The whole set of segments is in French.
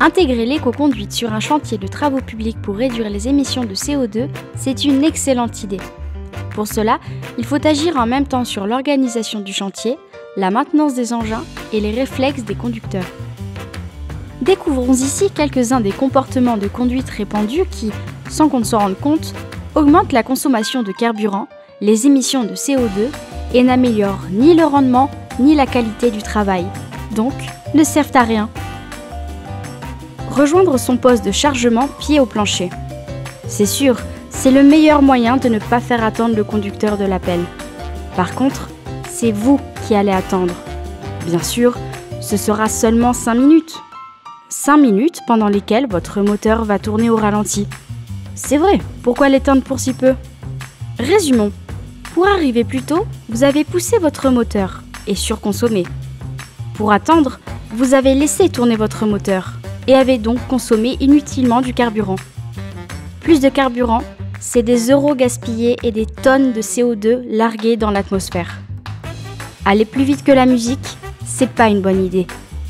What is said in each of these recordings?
Intégrer l'éco-conduite sur un chantier de travaux publics pour réduire les émissions de CO2, c'est une excellente idée. Pour cela, il faut agir en même temps sur l'organisation du chantier, la maintenance des engins et les réflexes des conducteurs. Découvrons ici quelques-uns des comportements de conduite répandus qui, sans qu'on ne s'en rende compte, augmentent la consommation de carburant, les émissions de CO2 et n'améliorent ni le rendement ni la qualité du travail, donc ne servent à rien. Rejoindre son poste de chargement pied au plancher. C'est sûr, c'est le meilleur moyen de ne pas faire attendre le conducteur de l'appel. Par contre, c'est vous qui allez attendre. Bien sûr, ce sera seulement 5 minutes. 5 minutes pendant lesquelles votre moteur va tourner au ralenti. C'est vrai, pourquoi l'éteindre pour si peu? Résumons. Pour arriver plus tôt, vous avez poussé votre moteur et surconsommé. Pour attendre, vous avez laissé tourner votre moteur et avez donc consommé inutilement du carburant. Plus de carburant, c'est des euros gaspillés et des tonnes de CO2 larguées dans l'atmosphère. Aller plus vite que la musique, c'est pas une bonne idée.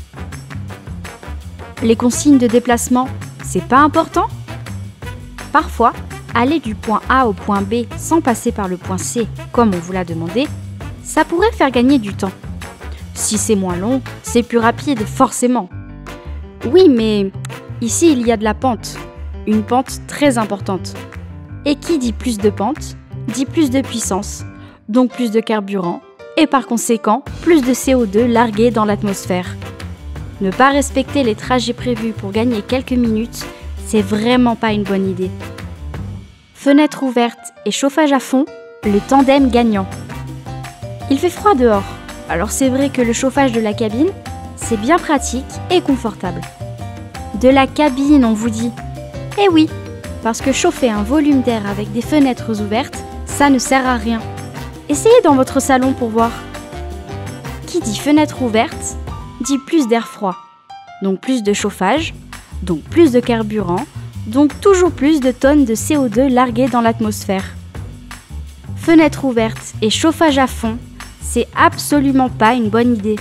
Les consignes de déplacement, c'est pas important? Parfois, aller du point A au point B sans passer par le point C, comme on vous l'a demandé, ça pourrait faire gagner du temps. Si c'est moins long, c'est plus rapide, forcément. Oui, mais ici, il y a de la pente. Une pente très importante. Et qui dit plus de pente, dit plus de puissance, donc plus de carburant, et par conséquent, plus de CO2 largué dans l'atmosphère. Ne pas respecter les trajets prévus pour gagner quelques minutes, c'est vraiment pas une bonne idée. Fenêtre ouverte et chauffage à fond, le tandem gagnant. Il fait froid dehors, alors c'est vrai que le chauffage de la cabine, c'est bien pratique et confortable. De la cabine, on vous dit. Eh oui, parce que chauffer un volume d'air avec des fenêtres ouvertes, ça ne sert à rien. Essayez dans votre salon pour voir. Qui dit fenêtre ouverte, dit plus d'air froid. Donc plus de chauffage, donc plus de carburant, donc toujours plus de tonnes de CO2 larguées dans l'atmosphère. Fenêtre ouverte et chauffage à fond, c'est absolument pas une bonne idée.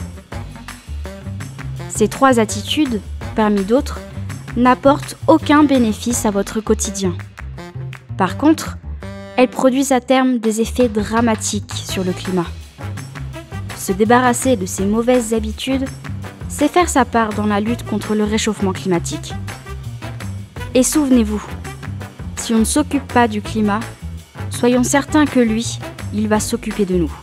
Ces 3 attitudes, parmi d'autres, n'apportent aucun bénéfice à votre quotidien. Par contre, elles produisent à terme des effets dramatiques sur le climat. Se débarrasser de ces mauvaises habitudes, c'est faire sa part dans la lutte contre le réchauffement climatique. Et souvenez-vous, si on ne s'occupe pas du climat, soyons certains que lui, il va s'occuper de nous.